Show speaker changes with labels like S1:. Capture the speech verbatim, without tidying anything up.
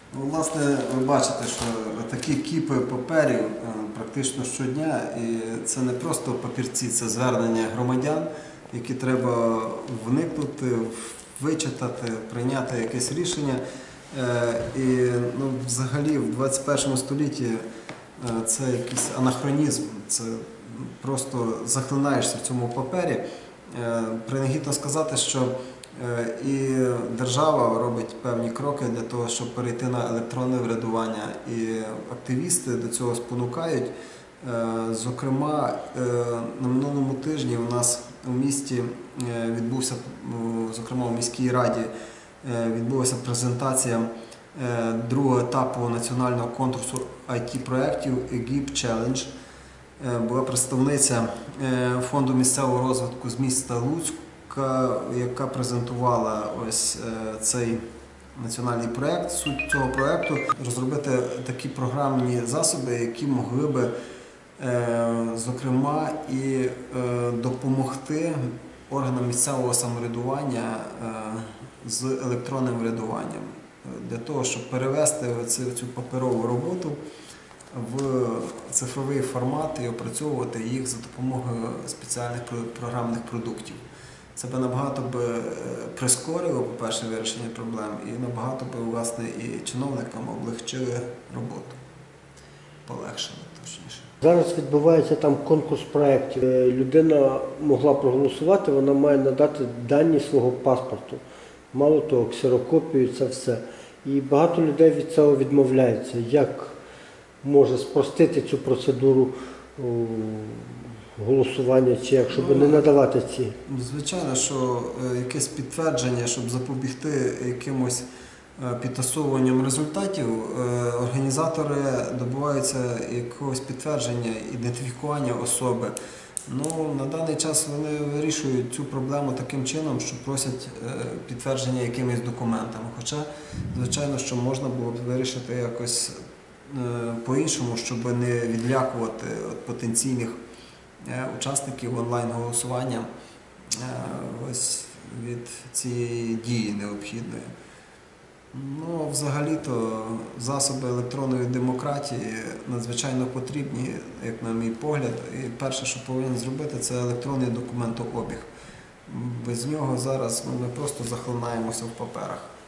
S1: Ну, власне, ви бачите, що такі кіпи паперів практично щодня, і це не просто папірці, це звернення громадян, які треба вникнути, вичитати, прийняти якесь рішення. І ну, взагалі в двадцять першому столітті це якийсь анахронізм, це просто захлинаєшся в цьому папері. Принагідно сказати, що і держава робить певні кроки для того, щоб перейти на електронне врядування, і активісти до цього спонукають. Зокрема, на минулому тижні у нас у місті відбувся, зокрема у міській раді, відбулася презентація другого етапу національного конкурсу ай ті-проєктів ЕГІП Челендж. Була представниця Фонду місцевого розвитку з міста Луцька, яка презентувала ось цей національний проєкт. Суть цього проєкту – розробити такі програмні засоби, які могли би, зокрема, і допомогти органам місцевого самоврядування з електронним врядуванням, для того, щоб перевести цю паперову роботу в цифровий формат і опрацьовувати їх за допомогою спеціальних програмних продуктів. Це б набагато б прискорило, по-перше, вирішення проблем, і набагато б, власне, і чиновникам облегчили роботу, полегшили, точніше.
S2: Зараз відбувається там конкурс проєктів. Людина могла проголосувати, вона має надати дані свого паспорту. Мало того, ксерокопію, це все. І багато людей від цього відмовляються. Як може спростити цю процедуру голосування, чи як, щоб не надавати ці?
S1: Звичайно, що якесь підтвердження, щоб запобігти якимось підтасовуванням результатів, організатори добиваються якогось підтвердження, ідентифікування особи. Ну, на даний час вони вирішують цю проблему таким чином, що просять підтвердження якимись документами. Хоча, звичайно, що можна було б вирішити якось по-іншому, щоб не відлякувати потенційних учасників онлайн-голосування ось від цієї дії необхідної. Ну, взагалі-то засоби електронної демократії надзвичайно потрібні, як на мій погляд. І перше, що повинен зробити, це електронний документообіг. Без нього зараз ну, ми просто захлинаємося в паперах.